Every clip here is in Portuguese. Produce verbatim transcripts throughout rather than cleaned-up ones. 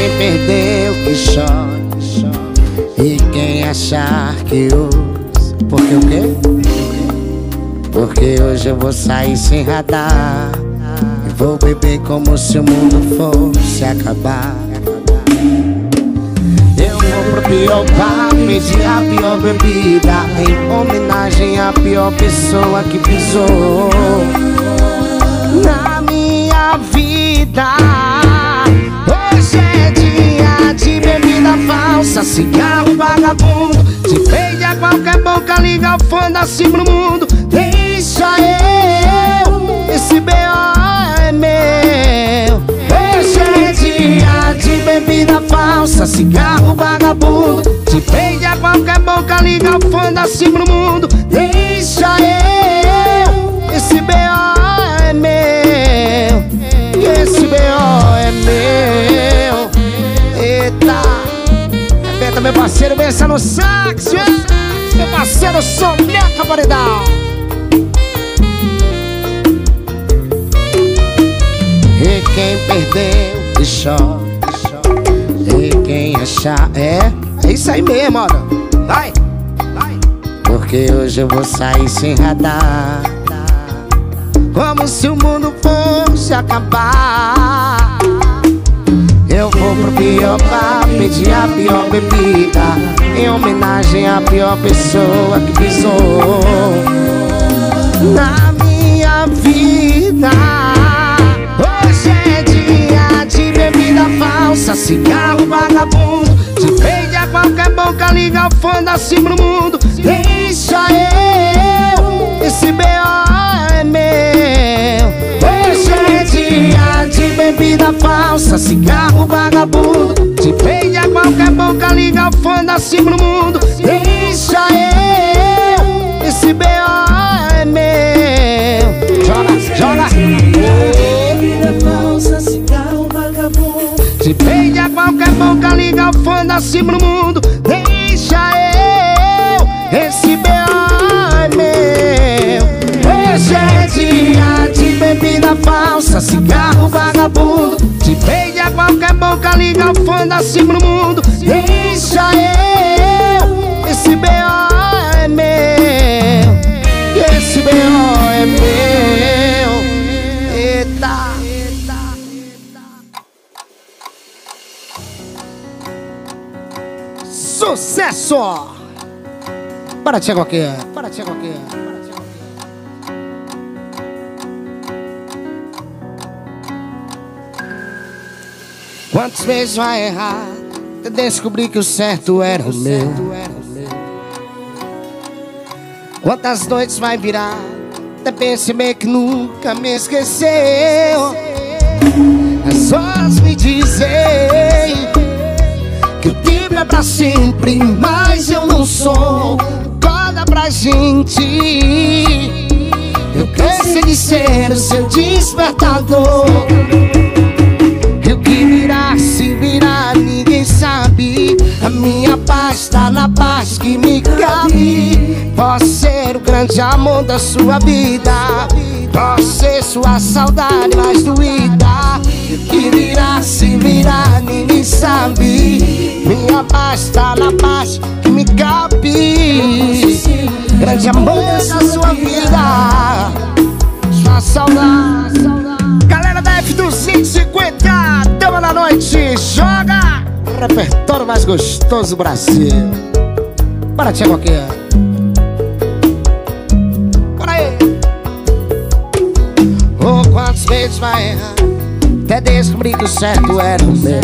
quem perdeu que chore, e quem achar que usa. Porque o quê? Porque hoje eu vou sair sem radar e vou beber como se o mundo fosse acabar. Eu vou pro pior bar, pedir a pior bebida, em homenagem à pior pessoa que pisou na minha vida. Hoje é dia de bebida falsa, cigarro vagabundo, se vende a qualquer boca, liga o foda-se pro mundo. Deixa eu, esse B O é meu. Hoje é dia de bebida falsa, cigarro vagabundo, se vende a qualquer boca, liga o foda-se pro mundo. Deixa eu, esse B O é meu, e esse B O é meu. Eita, repeta meu parceiro, pensa no sax, meu parceiro Soneca Paredão. E quem perdeu que chore, e quem achar, é, é isso aí mesmo, ó. Vai, vai. Porque hoje eu vou sair sem radar, como se o mundo fosse acabar. Eu vou pro pior bar, pedir a pior bebida, em homenagem à pior pessoa que pisou na minha vida. Hoje é dia de bebida falsa, cigarro vagabundo, se vende a qualquer boca, liga o foda-se pro mundo. Deixa eu, esse B O é meu. Hoje é dia de bebida falsa, cigarro vagabundo, se vende a qualquer boca, liga o foda-se pro mundo. Deixa eu, esse B O é meu. Joga, joga. Falsa, cigarro vagabundo, se vende a qualquer boca, liga o foda-se pro mundo. Deixa eu, esse B O é meu. Hoje é dia de bebida falsa, cigarro vagabundo, se vende a qualquer boca, liga o foda-se pro mundo. Deixa eu, esse B O é meu, esse B O é meu. Eita, sucesso! Para, Thiago, aqui. Para, Thiago, aqui. Quantas vezes vai errar até descobrir que o certo era o meu? Quantas noites vai virar até perceber que nunca me esqueceu? As horas me dizem que o tempo é pra sempre, mas eu não sou. Acorda pra gente, eu cansei de ser o seu despertador. E o que virá, se virar, ninguém sabe. A minha paz tá na paz que me cabe. Posso ser o grande amor da sua vida, posso ser sua saudade mais doída. E o que virá, se virar, ninguém sabe. Minha paz tá na paz que me cabe. Grande amor da sua vida, sua saudade. Galera da F duzentos e cinquenta, dama da noite, joga! Repertório mais gostoso do Brasil. Bora, Thiago, aqui. Bora aí. Oh, quantas vezes vai errar até descobrir que o certo era o meu?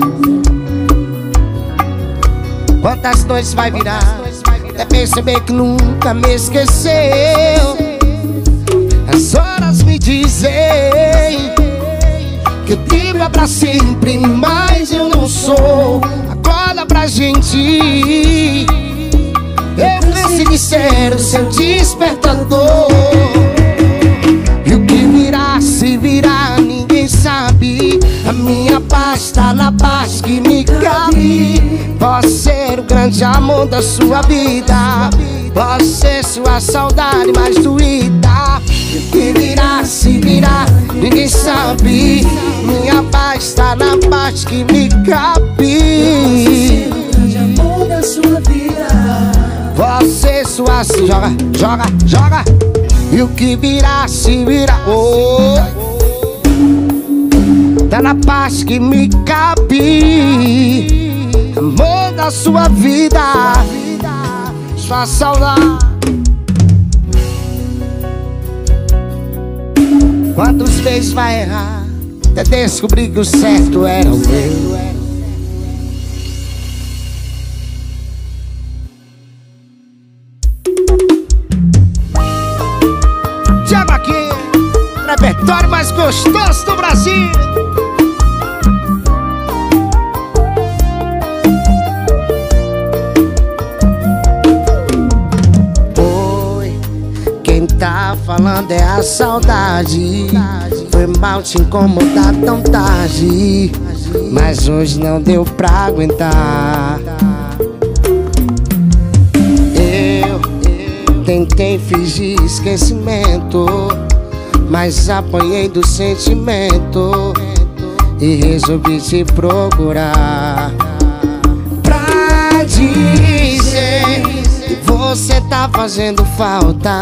Quantas noites vai virar até perceber que nunca me esqueceu? As horas me dizem que o tempo é pra sempre, mas eu não sou. Acorda pra gente, eu cansei de ser o seu despertador. E o que virá, se virar, ninguém sabe. A minha paz tá na paz que me cabe. Posso ser o grande amor da sua vida, posso ser sua saudade mais doída. E o que virá, se virar, ninguém sabe. Minha paz tá na paz paz que me cabe. De amor da sua vida. Você sua se joga, joga, joga. E o que virá se virá. Oh. Tá na paz que me cabe. Amor da sua vida. Sua saudade. Quantas vezes vai errar até descobrir que o certo era o meu? Tiago aqui, repertório mais gostoso do Brasil. Tá falando é a saudade. Foi mal te incomodar tão tarde, mas hoje não deu pra aguentar. Eu tentei fingir esquecimento, mas apanhei do sentimento e resolvi te procurar pra dizer que você tá fazendo falta.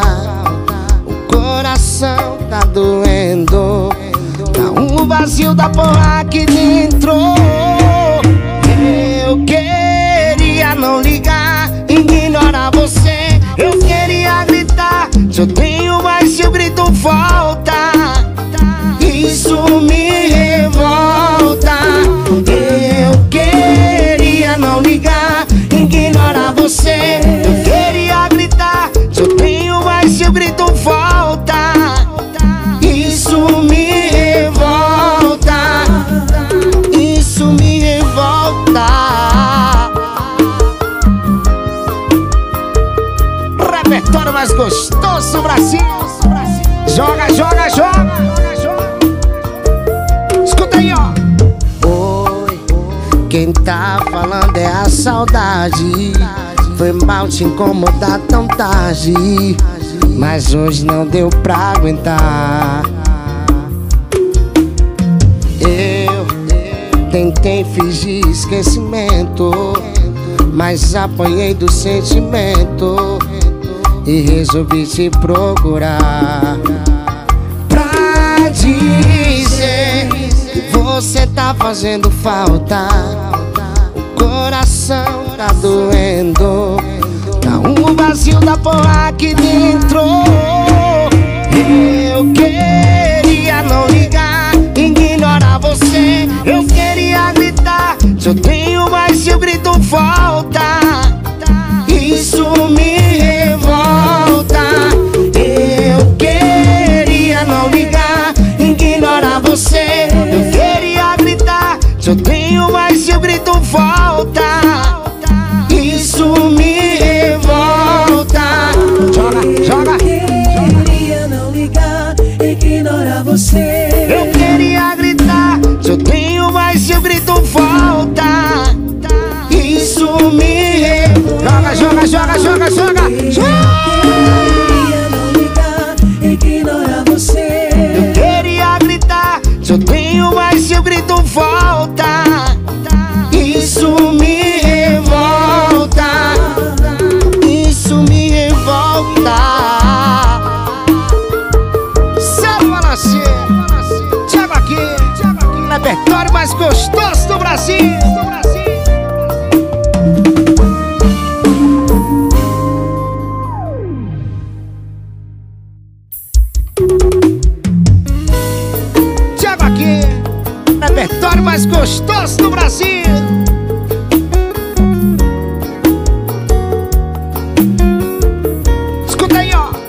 Coração tá doendo, tá um vazio da porra aqui dentro. Eu queria não ligar, ignorar você. Eu queria gritar, se eu tenho mais se eu grito volta. Isso me revolta. Eu queria não ligar, ignorar você. Eu queria gritar, se eu tenho mais se eu grito volta. Isso me revolta. Isso me revolta. Repertório mais gostoso do Brasil. Joga, joga, joga. Escuta aí, ó. Oi, quem tá falando é a saudade. Foi mal te incomodar tão tarde, mas hoje não deu pra aguentar. Eu tentei fingir esquecimento, mas apanhei do sentimento e resolvi te procurar pra dizer que você tá fazendo falta. O coração tá doendo, tá um vazio da porra aqui dentro. Eu queria não ligar, ignorar você. Eu queria gritar, se eu tenho mais se eu grito volta. Isso me revolta. Eu queria não ligar, ignorar você. Eu queria gritar, se eu tenho mais se eu grito volta. Isso me revolta. Joga, joga. Queria não ligar, ignorar você. Eu queria gritar, se eu tenho mais se eu grito volta. Isso me revolta. Joga, joga, joga, joga, joga. Queria não ligar, ignorar você. Eu queria gritar, se eu tenho mais se eu grito volta. Isso me revolta. Isso me revolta. Sabe balanceiro, Tiago aqui, repertório mais gostoso do Brasil. Tiago aqui, repertório mais gostoso do Brasil. Escuta aí, ó.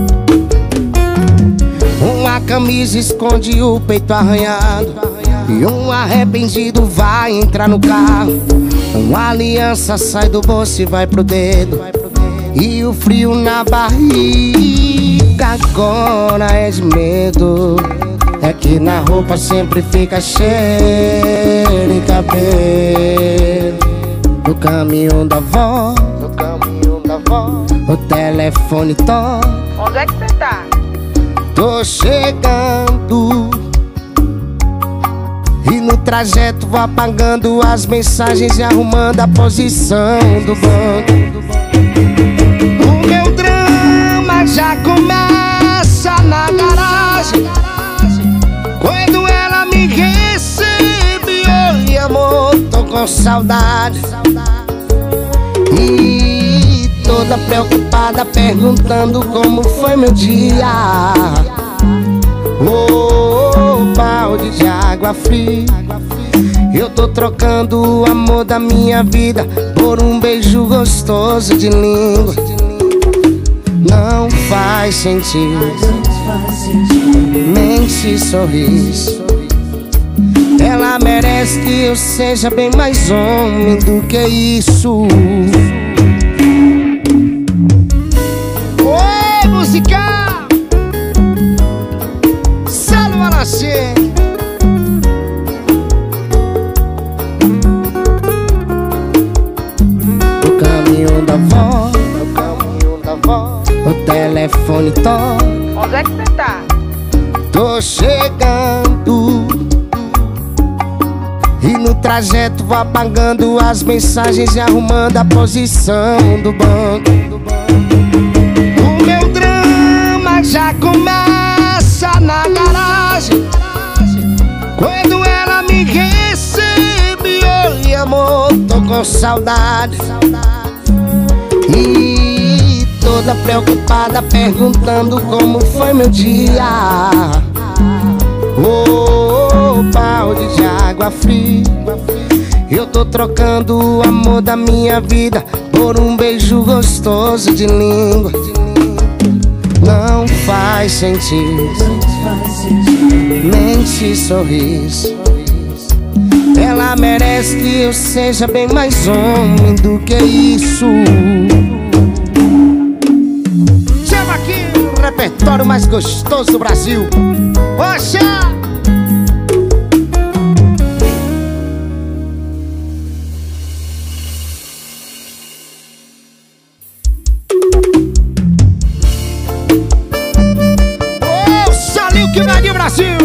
Uma camisa esconde o peito arranhado, e um arrependido vai entrar no carro. Uma aliança sai do bolso e vai pro dedo, e o frio na barriga agora é de medo. É que na roupa sempre fica cheiro de cabelo. No caminho da vó, no caminho da vó, o telefone toca. Onde é que você tá? Tô chegando, E no trajeto vou apagando as mensagens e arrumando a posição do banco. O meu drama já começa na garagem, quando ela me recebe. Oi amor, tô com saudade. E toda preocupada perguntando como foi meu dia. Oh, balde de água fria. Eu tô trocando o amor da minha vida por um beijo gostoso de língua. Não faz sentido, mente, sorriso. Ela merece que eu seja bem mais homem do que isso. Oi, música! O caminho da vó, o caminho da vó, o telefone toca. Onde é que você tá? Tô chegando. E no trajeto vou apagando as mensagens e arrumando a posição do banco. O meu drama já começa na garagem, quando ela me recebe. Oi amor, tô com saudade. E toda preocupada perguntando como foi meu dia. Oh, balde de água fria. Eu tô trocando o amor da minha vida por um beijo gostoso de língua. Não faz sentido, mente, sorriso. Ela merece que eu seja bem mais homem do que isso. Chama aqui o repertório mais gostoso do Brasil. Poxa! Que vai Brasil.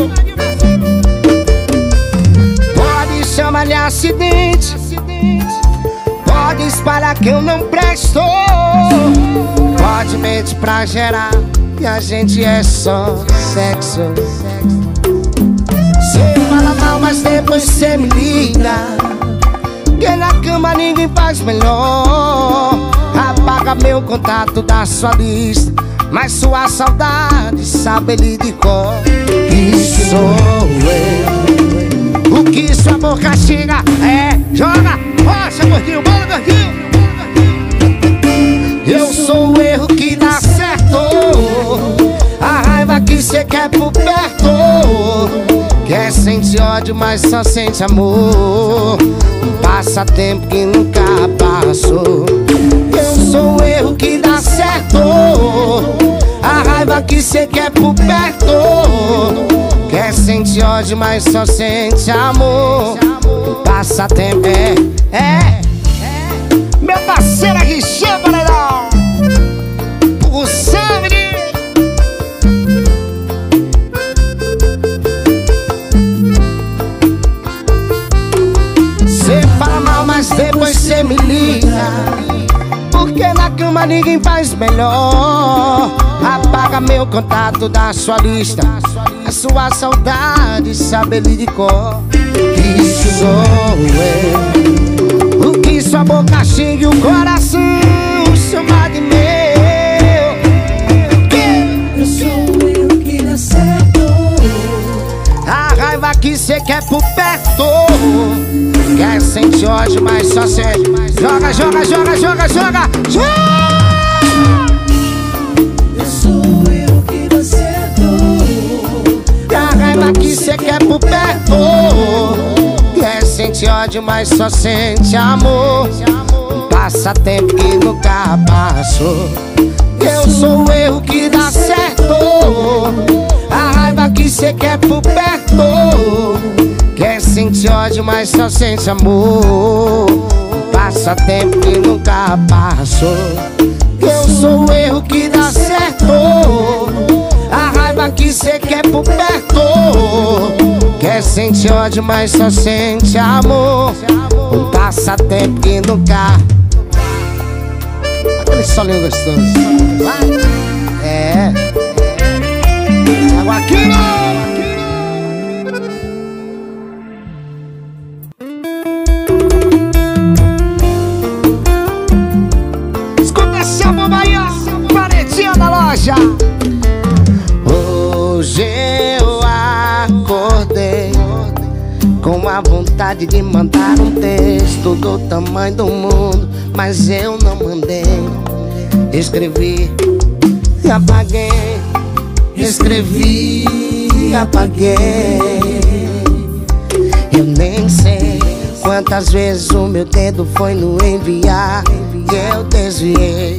Pode chamar de acidente, pode espalhar que eu não presto, pode mentir pra gerar que a gente é só sexo. Cê fala mal, mas depois cê me liga, que na cama ninguém faz melhor. Apaga meu contato da sua lista, mas sua saudade sabe ele de cor. Isso sou eu. O que sua boca chega é joga. Rocha, gordinho, bola, gordinho. Eu sou o erro que dá certo, a raiva que cê quer por perto. Quer sentir ódio, mas só sente amor. Um passatempo que nunca passou. Eu sou o erro que dá certo, a raiva que cê quer por perto. Quer sentir ódio, mas só sente amor. Um passatempo é, é, é. Meu parceiro aqui, chama, legal. Por sangue. Cê fala mal, mas depois cê me liga, porque na cama ninguém faz melhor. Apaga meu contato da sua lista, a sua saudade sabe ele de cor. Isso sou eu. O que sua boca xinga e o coração chama de meu. Eu sou eu que dá certo, A raiva que cê quer por perto. Quer sentir ódio, mas só sente. Joga, joga, joga, joga, joga, joga. eu sou eu que dá certo, A raiva que cê quer por perto. Quer sentir ódio, mas só sente amor. Um passatempo que nunca passou. Eu sou o erro que dá certo, a raiva que cê quer por perto. Quer sentir ódio, mas só sente amor. Um passatempo que nunca passou. Eu sou o erro que dá certo, a raiva que cê quer por perto. Quer sentir ódio, mas só sente amor. Um passatempo que nunca. Aquele solinho gostoso. Vai. É. Água aqui não. Escuta essa bomba aí, ó. Paredinha da loja. Hoje eu acordei com a vontade de mandar um texto do tamanho do mundo, mas eu não mandei. Escrevi e apaguei. Escrevi e apaguei. Eu nem sei quantas vezes o meu dedo foi no enviar e eu desviei.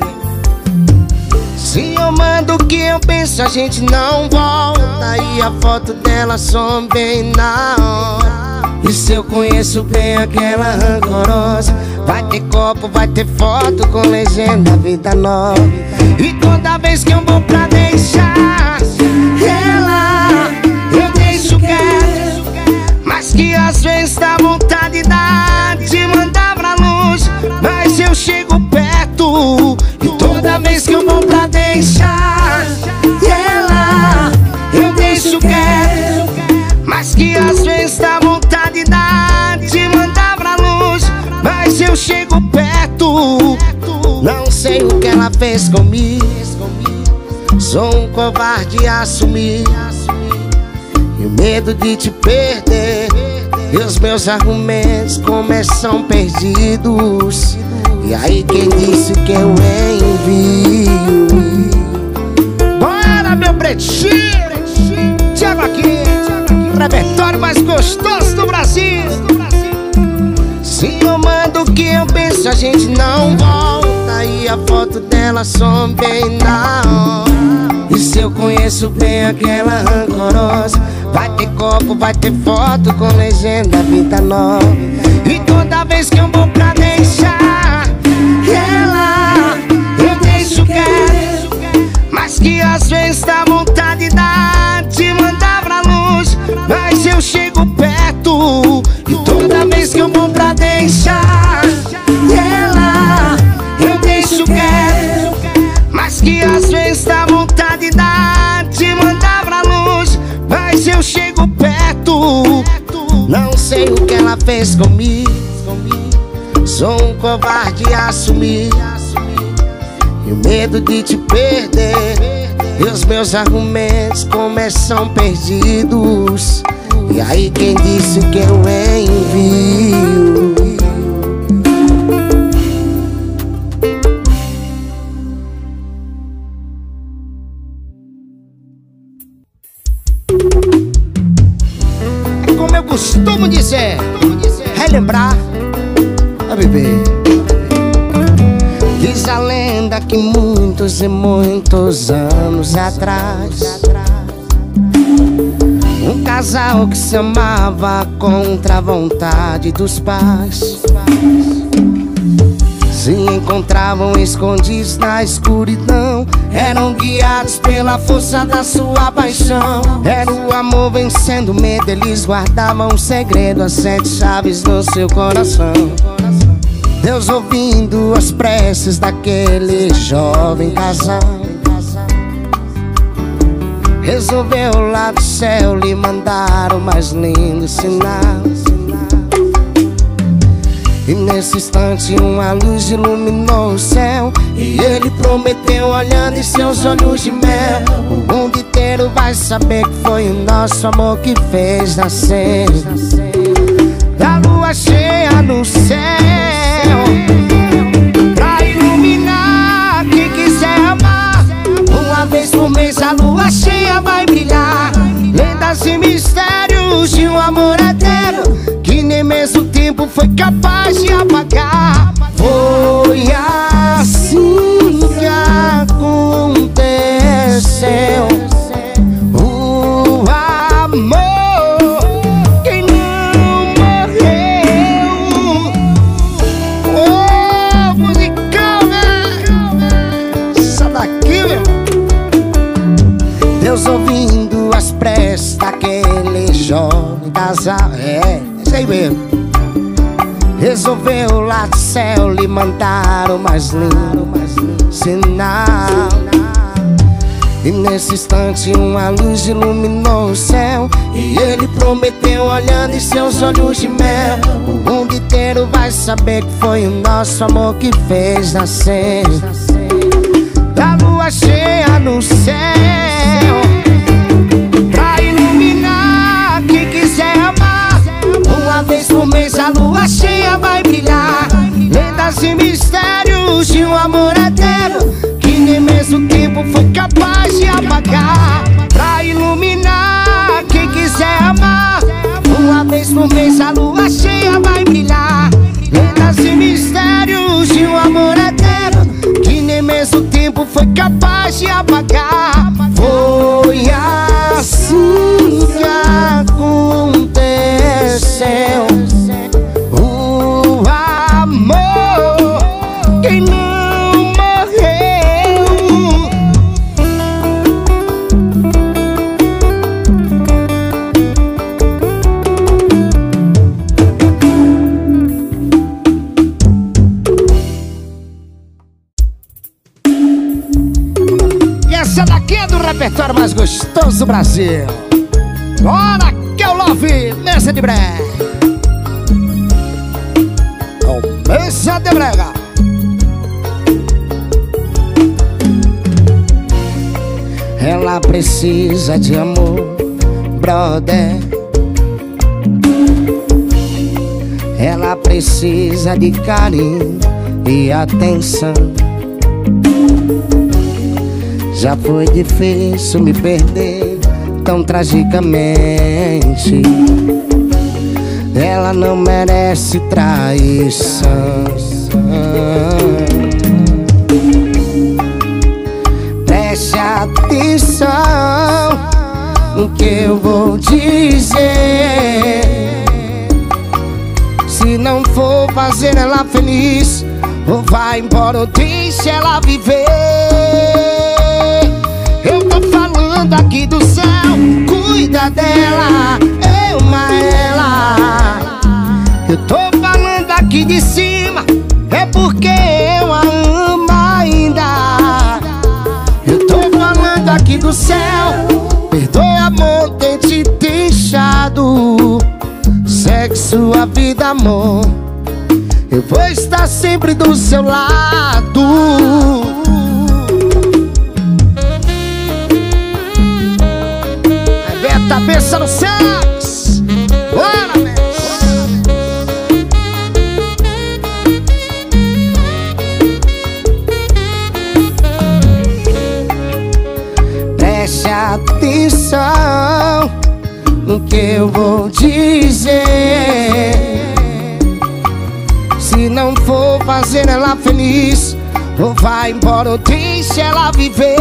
Se eu mando o que eu penso, a gente não volta. E a foto dela some bem na hora. E se eu conheço bem aquela rancorosa, vai ter copo, vai ter foto com legenda vida nova. E toda vez que eu vou pra deixar ela, eu deixo quieto. Mas que às vezes dá vontade dá de mandar pra longe, mas eu chego perto. E toda vez que eu vou pra deixar ela, eu deixo quieto. Mas que às vezes dá vontade dá de mandar pra longe, mas eu chego perto. Não sei o que ela fez comigo, sou um covarde a assumir. E o medo de te perder, e os meus argumentos começam perdidos. E aí quem disse que eu envio? Bora, meu pretinho, Thiago aqui, repertório mais gostoso do Brasil. Se eu mando o que eu penso, a gente não volta. E a foto dela some bem na hora. E se eu conheço bem aquela rancorosa, vai ter copo, vai ter foto com legenda vida nova. E toda vez que eu vou pra deixar ela, eu deixo quieto. Mas que às vezes dá vontade dá de mandar pra longe, mas eu chego perto. E toda vez que eu vou pra deixar ela, eu deixo quieto. Mas que às vezes dá vontade dá de mandar pra longe, mas eu chego perto. Não sei o que ela fez comigo, sou um covarde a assumir. E o medo de te perder, e os meus argumentos começam perdidos. E aí quem disse que eu envio? É como eu costumo dizer, relembrar a viver. Diz a lenda que muitos e muitos anos atrás, um casal que se amava contra a vontade dos pais se encontravam escondidos na escuridão. Eram guiados pela força da sua paixão. Era o amor vencendo o medo. Eles guardavam um segredo, as sete chaves no seu coração. Deus, ouvindo as preces daquele jovem casal, resolveu lá do céu lhe mandar o mais lindo sinal. E nesse instante uma luz iluminou o céu, e ele prometeu olhando em seus olhos de mel: o mundo inteiro vai saber que foi o nosso amor que fez nascer da lua cheia no céu, pra iluminar quem quiser amar. Uma vez por mês a lua cheia vai brilhar, lendas e mistérios de um amor eterno que nem mesmo o tempo foi capaz de apagar. Foi assim que aconteceu. O amor que não morreu. Oh, musical, né? Isso daqui, meu. Deus, ouvindo as preces daquele jovem música aí mesmo. Resolveu lá do céu lhe mandar o mais lindo sinal. E nesse instante uma luz iluminou o céu, e ele prometeu olhando em seus olhos de mel: o mundo inteiro vai saber que foi o nosso amor que fez nascer da lua cheia no céu, pra iluminar quem quiser amar. Uma vez por mês a lua cheia vai brilhar, lendas e mistérios de um amor eterno que nem mesmo o tempo foi capaz de apagar. Pra iluminar quem quiser amar, uma vez por mês a lua cheia vai brilhar, lendas e mistérios de um amor eterno que nem mesmo o tempo foi capaz de apagar. Foi assim que aconteceu. O amor que não morreu. E essa daqui é do repertório mais gostoso do Brasil. Bora que eu love, mesa de brega. Oh, mesa de brega. Ela precisa de amor, brother. Ela precisa de carinho e atenção. Já foi difícil me perder tão tragicamente. Ela não merece traição. Preste atenção no que eu vou dizer. Se não for fazer ela feliz, ou vai embora ou deixa ela viver. Eu tô falando aqui do céu, cuida dela, ama ela. Eu tô falando aqui de cima, é porque eu a amo ainda. Eu tô falando aqui do céu, perdoe amor ter te deixado. Segue sua vida, amor, eu vou estar sempre do seu lado. Beta, pensa no sax. Bora, preste atenção no que eu vou dizer. Se não for fazer ela feliz, ou vai embora ou deixa ela viver.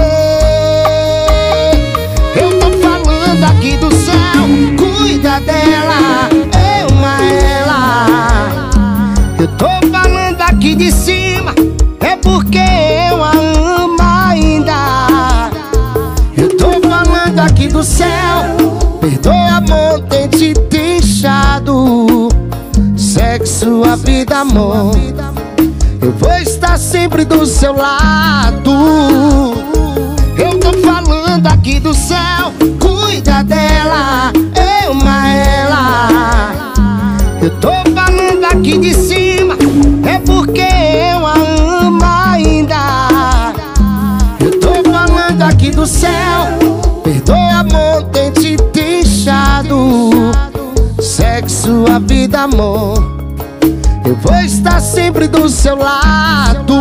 Eu tô falando aqui do céu, cuida dela, ama ela. Eu tô falando aqui de cima, é porque eu a amo ainda. Eu tô falando aqui do céu, perdoe amor ter te deixado. Segue sua vida, amor, eu vou estar sempre do seu lado. Eu tô falando aqui do céu, cuida dela, ama ela. Eu tô falando aqui de cima, é porque eu a amo ainda. Eu tô falando aqui do céu, perdoe amor ter te deixado. Segue sua vida, amor, eu vou estar sempre do seu lado.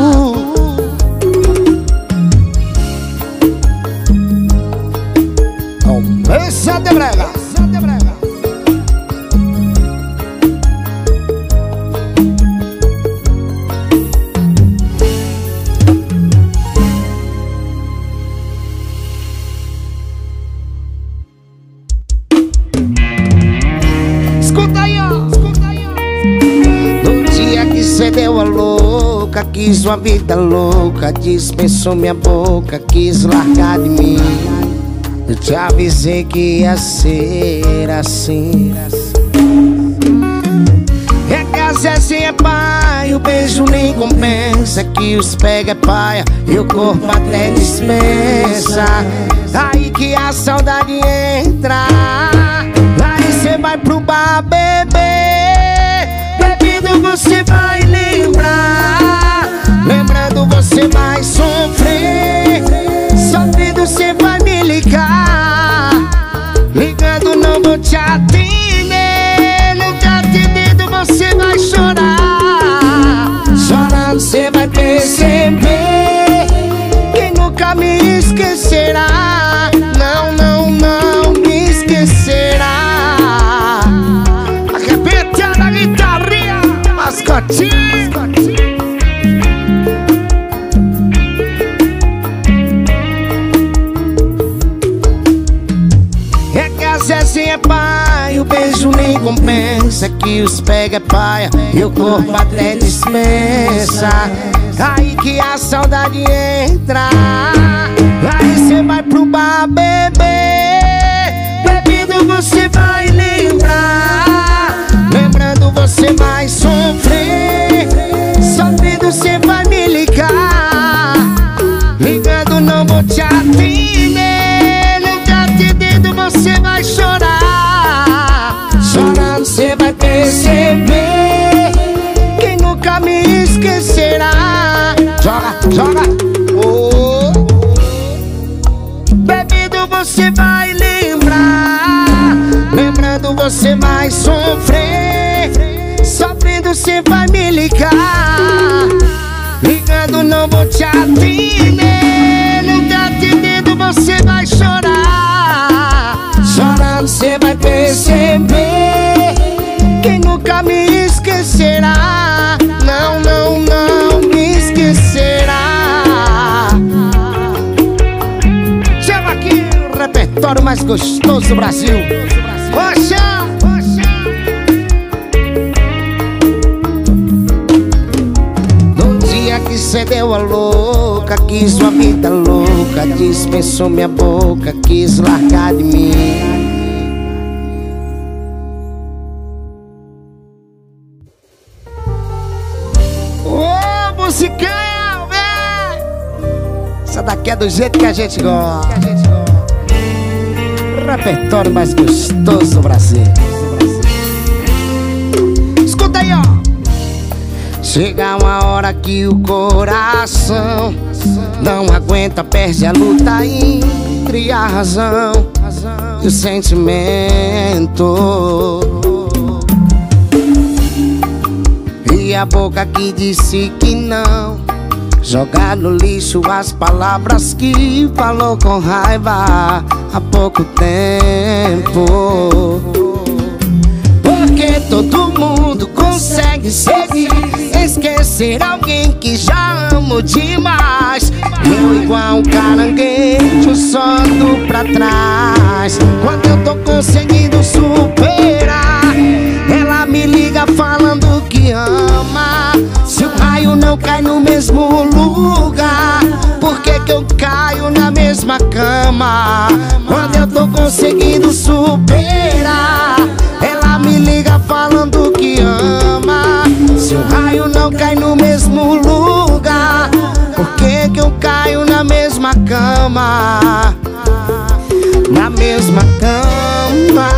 Mesa de brega. Escuta aí, ó. Escuta aí, ó. No dia que cê deu a louca, quis uma vida louca, dispensou minha boca, quis largar de mim. Eu te avisei que ia ser assim. se assim é pai, o beijo nem compensa. Que os pega é paia e o corpo até dispensa. Aí que a saudade entra, aí cê vai pro bar beber. Bebido você vai lembrar, lembrando você vai sofrer. Sofrendo cê vai me ligar, ligando não vou te atender. Não te atendendo você vai chorar, chorando cê vai perceber que nunca me esquecerá. Não, não, não me esquecerá. Arrebenta na guitarrinha, mascotinho. É que a Zezé é pai, o beijo nem compensa. Que os pega é paia e o corpo até dispensa. Aí que a saudade entra, aí cê vai pro bar beber. Bebido você vai lembrar, lembrando você vai sofrer. Sofrendo cê vai me ligar, ligando não vou te atender. Não te atendendo você vai chorar, chorando cê vai perceber que nunca me esquecerá. Joga, joga, oh. Bebido você vai lembrar, lembrando você vai sofrer. Sofrendo cê vai me ligar, ligando não vou te atender. Não te atendendo você vai chorar, chorando cê vai perceber que nunca me esquecerá. Não, não, não me esquecerá. Chama aqui o repertório mais gostoso do Brasil. Poxa! No dia que cê deu a louca, quis sua vida louca, dispensou minha boca, quis largar de mim. Musicão, véi! Essa daqui é do jeito que a gente gosta. Repertório mais gostoso do Brasil. Escuta aí, ó. Chega uma hora que o coração não aguenta, perde a luta entre a razão e o sentimento. E a boca que disse que não, jogar no lixo as palavras que falou com raiva há pouco tempo. Porque todo mundo consegue seguir, esquecer alguém que já amo demais. Eu igual um caranguejo só ando pra trás. Quando eu tô conseguindo superar, ela me liga falando que ama. Se o raio não cai no mesmo lugar, por que que eu caio na mesma cama? Quando eu tô conseguindo superar, ela me liga falando que ama. Se o raio não cai no mesmo lugar, por que que eu caio na mesma cama? Na mesma cama.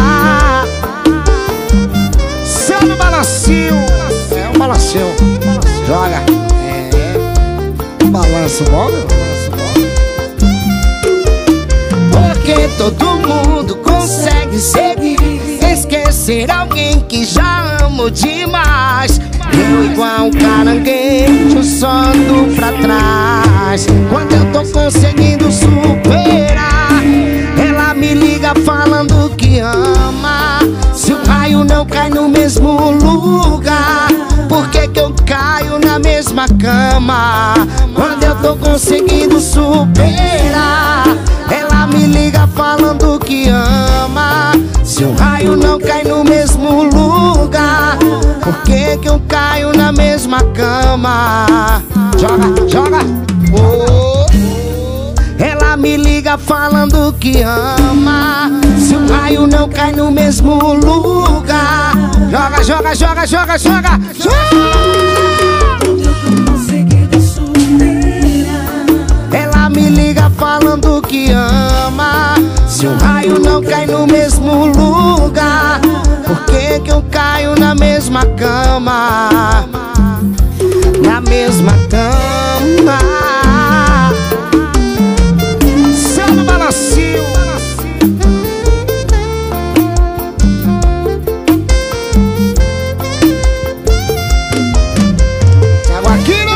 Sendo balancinho, é um balancinho. Joga, é, balanço bom, meu. Porque todo mundo consegue seguir, esquecer alguém que já amo demais. Eu igual um caranguejo só ando pra trás. Quando eu tô conseguindo superar, ela me liga falando que ama. Se o raio não cai no mesmo lugar, por que que eu caio na mesma cama? Quando eu tô conseguindo superar, ela me liga falando que ama. Se o raio não cai no mesmo lugar, por que que eu caio na mesma cama? Joga, joga, oh. Ela me liga falando que ama. Se o raio não cai no mesmo lugar, joga, Joga, joga, joga, joga, joga, ela me liga falando que ama. Se o raio não cai no mesmo lugar, por que que eu caio na mesma cama? Na mesma cama. Samba balancio. Thiago Aquino.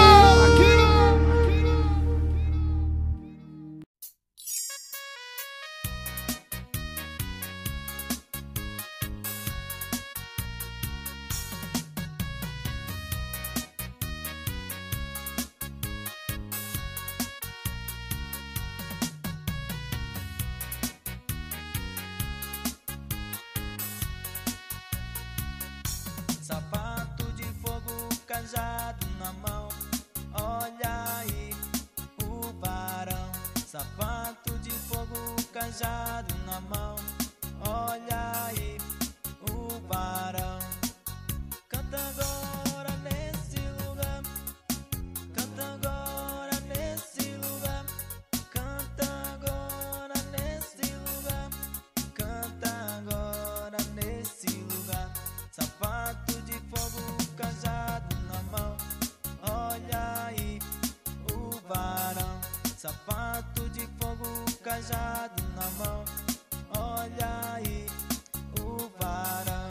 Sapato de fogo, cajado na mão, olha aí o varão. Sapato de fogo, cajado na mão, olha aí o varão. Canta agora nesse lugar, canta agora nesse lugar, canta agora nesse lugar, canta agora nesse lugar. Sapato de fogo, cajado na mão, olha aí o varão. Sapato de fogo, cajado na mão, olha aí o varão.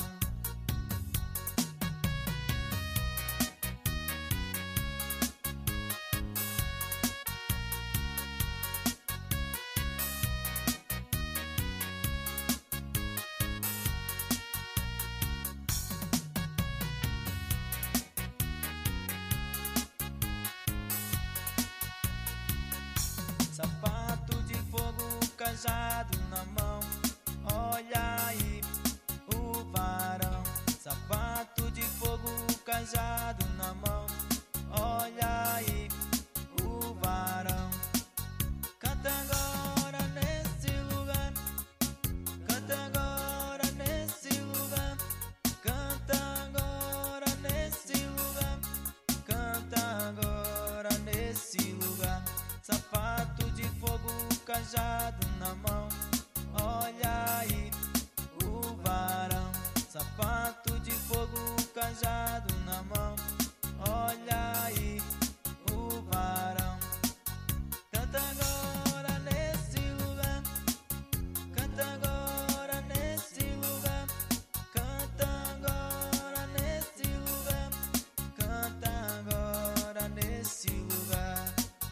Sapato de fogo, cajado na mão, olha aí o varão. Sapato de fogo, cajado na mão, olha aí o varão. Canta agora nesse lugar, canta agora nesse lugar, canta agora nesse lugar, canta agora nesse lugar. Sapato de fogo, cajado na mão, olha aí o varão. Sapato de fogo, cajado na mão, olha aí o varão. Canta agora nesse lugar, canta agora nesse lugar, canta agora nesse lugar, canta agora nesse lugar.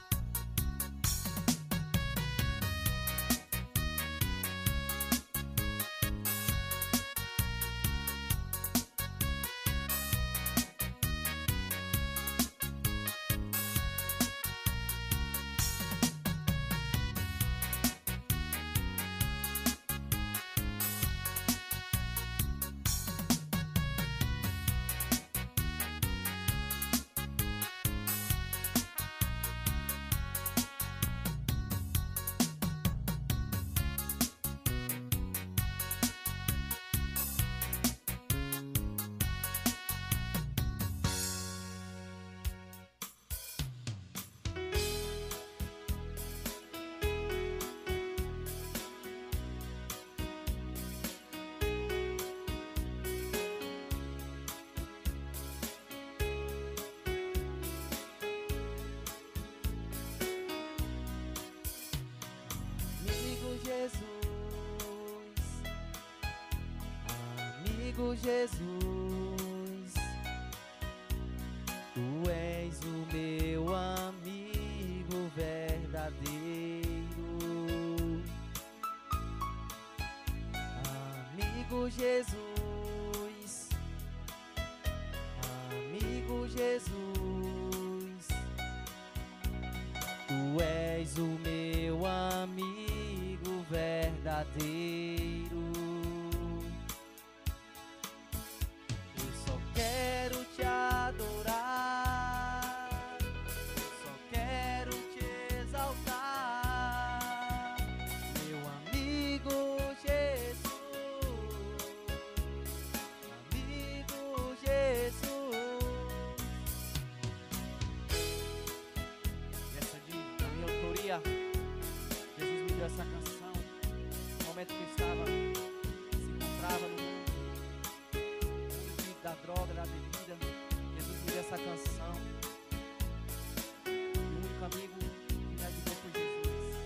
Amigo Jesus, tu és o meu amigo verdadeiro. Amigo Jesus, amigo Jesus, tu és o meu amigo verdadeiro. Quero te adorar, só quero te exaltar, meu amigo Jesus, amigo dia, Jesus me deu essa canção. No momento que eu estava, se encontrava no mundo, no mundo da droga, da bebida, Jesus me deu essa canção. E o único amigo que me ajudou foi Jesus.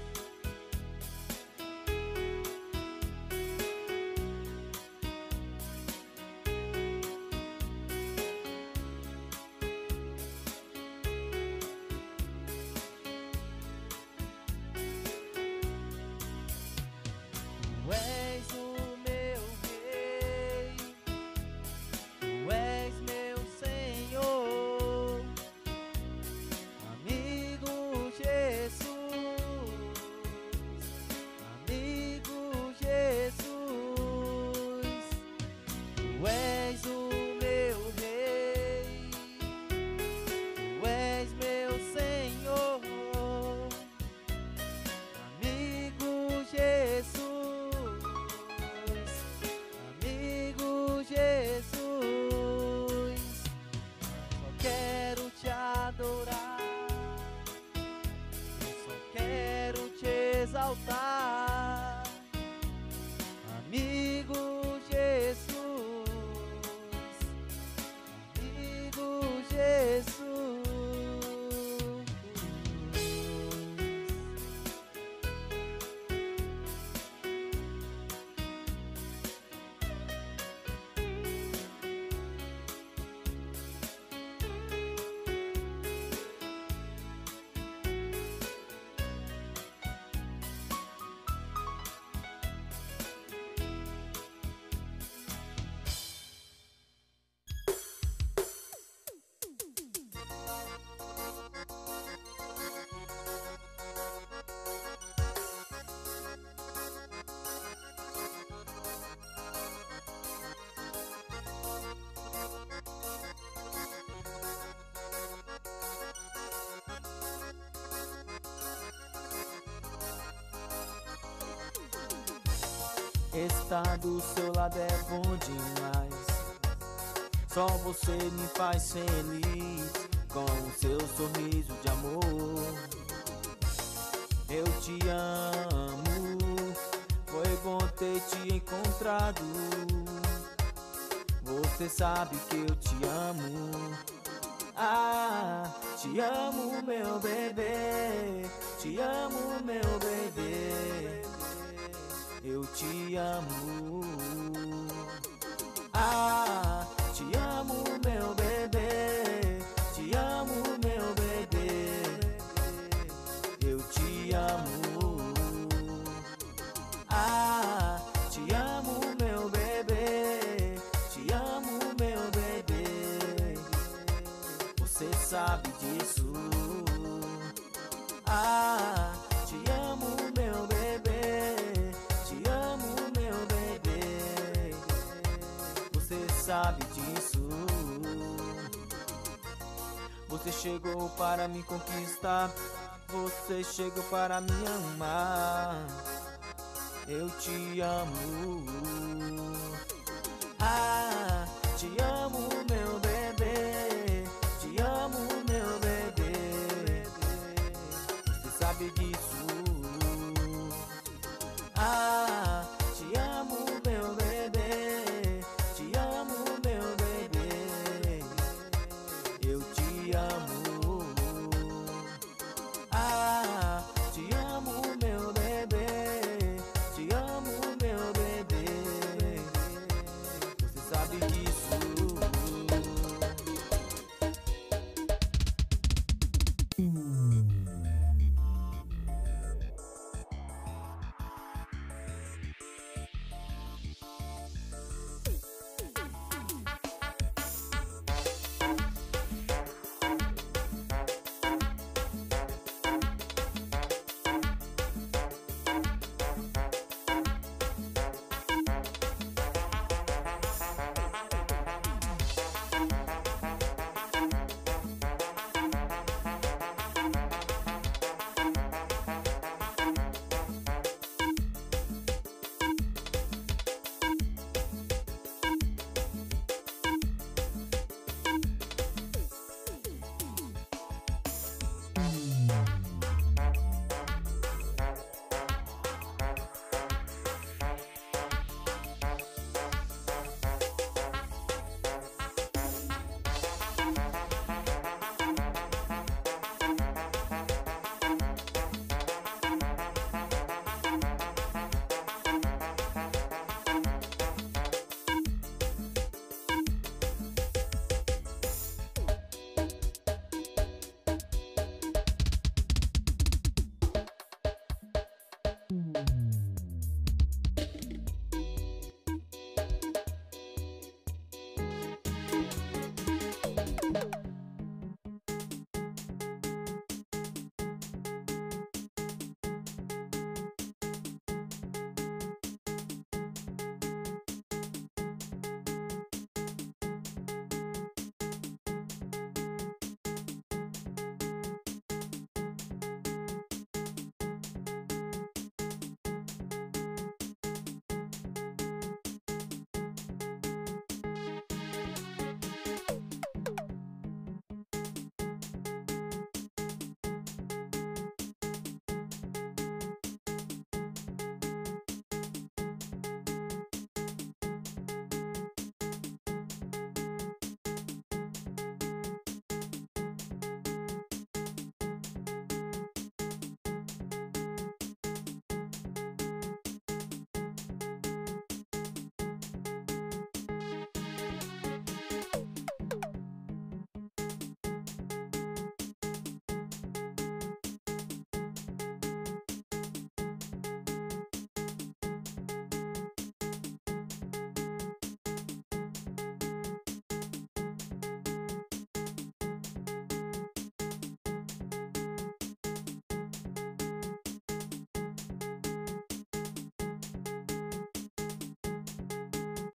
Tu és o meu rei, Tu és meu Senhor, amigo Jesus, amigo Jesus. Tu és o meu rei, Tu és meu Senhor, amigo Jesus. Jesus, só quero te adorar, eu só quero te exaltar, amigo Jesus, amigo Jesus. Estar do seu lado é bom demais. Só você me faz feliz com o seu sorriso de amor. Eu te amo, foi bom ter te encontrado. Você sabe que eu te amo. Ah, te amo, meu bebê. Te amo, meu bebê. Eu te amo. Ah, te amo, meu bebê. Te amo, meu bebê. Eu te amo. Ah, te amo, meu bebê. Te amo, meu bebê. Você sabe disso. Ah, te amo, meu bebê. Te amo, meu bebê. Você sabe disso. Você chegou para me conquistar. Você chegou para me amar. Eu te amo. Ah,